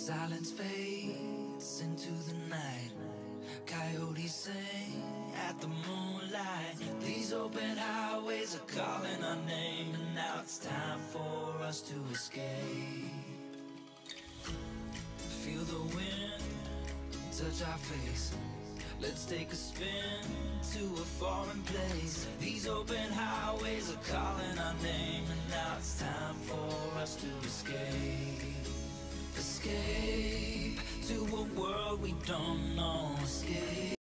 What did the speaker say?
Silence fades into the night. Coyotes sing at the moonlight. These open highways are calling our name, and now it's time for us to escape. Feel the wind touch our face. Let's take a spin to a foreign place. These open highways are calling our name, and now it's time for us to escape. Escape to a world we don't know. Escape.